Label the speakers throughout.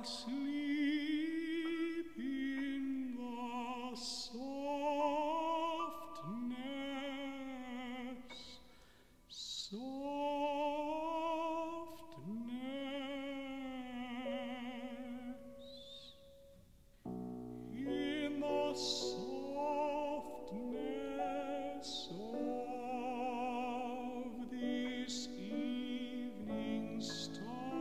Speaker 1: Sleep in the softness, in the softness of this evening star.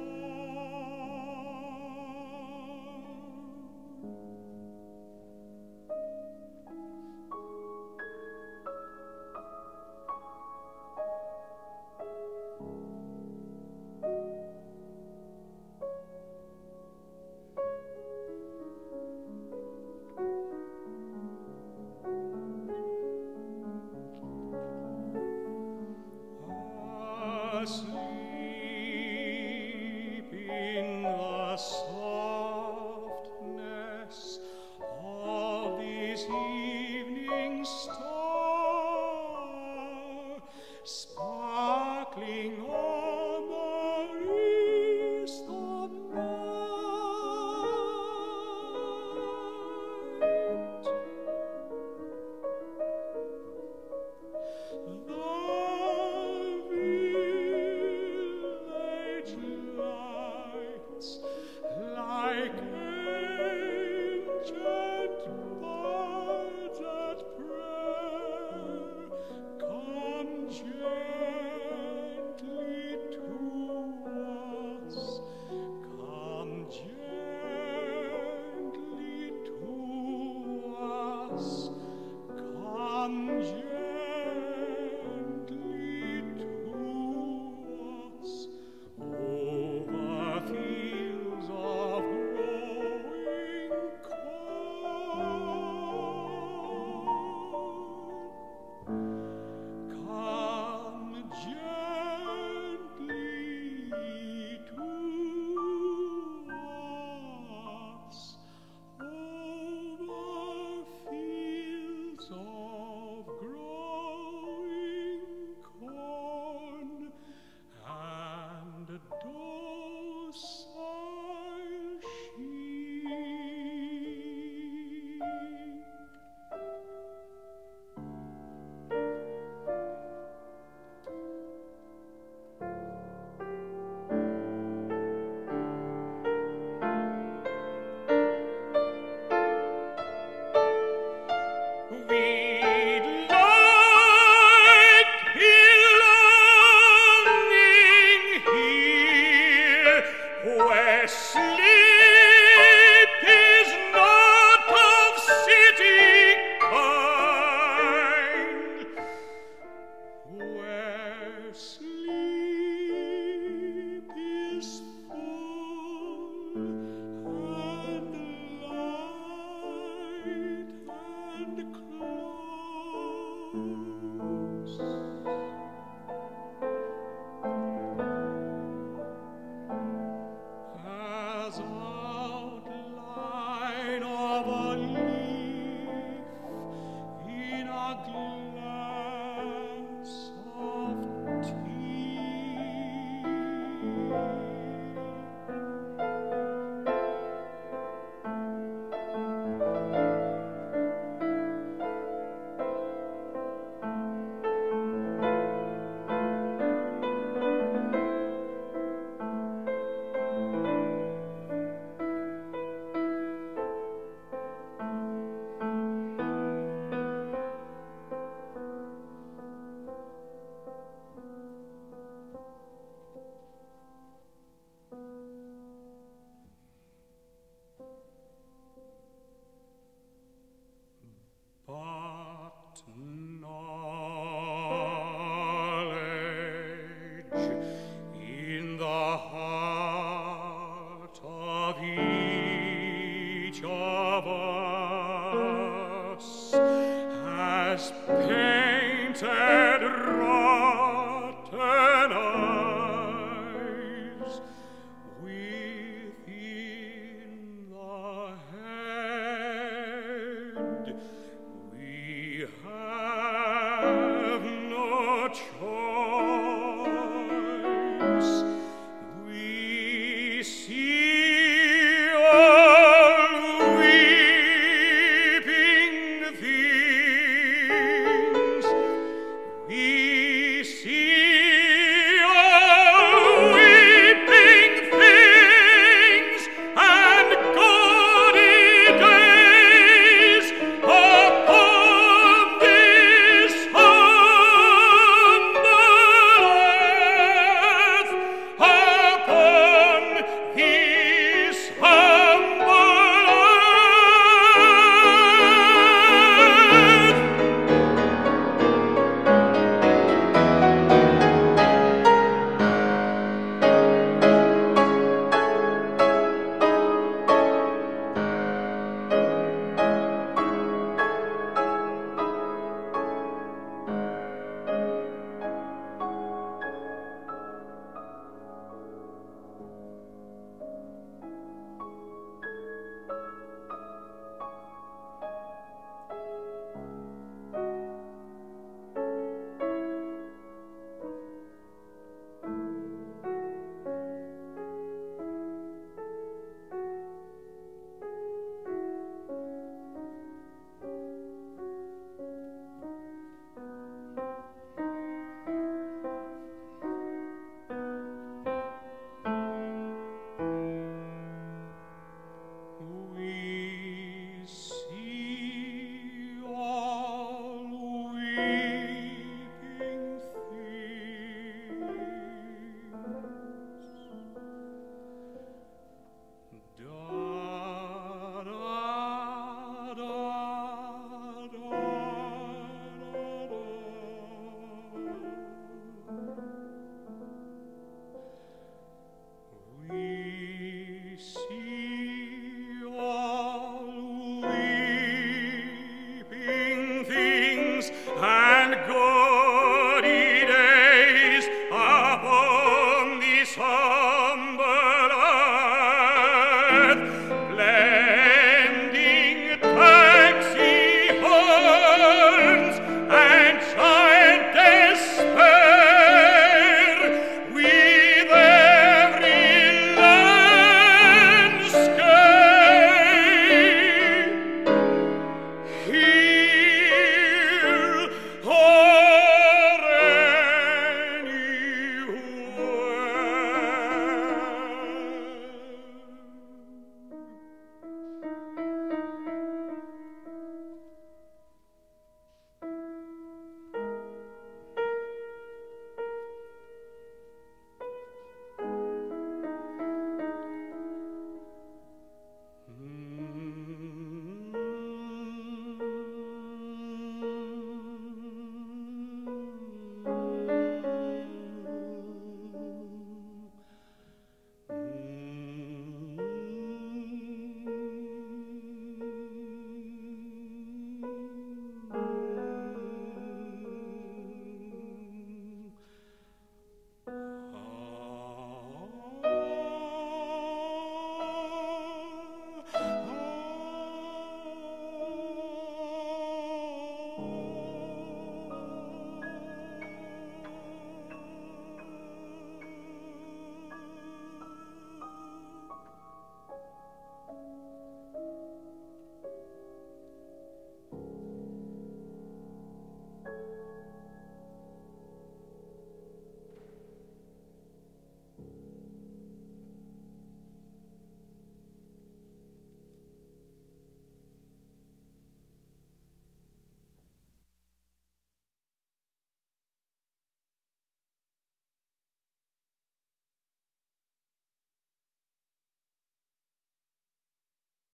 Speaker 1: Asleep in the softness of this evening star, sparkling on the east of night. Like ancient birds at prayer, come gently to us, come gently to us, come gently to us, over fields of growing corn. Come gently to us, over fields of growing corn, and docile sheep. We'd like belonging here, where sleep is not of city kind, where sleep is full and light and close. As outline of a leaf in a glass of tea. But knowledge in the heart of each of us has painted rotten eyes within the head. We have no choice. We see earth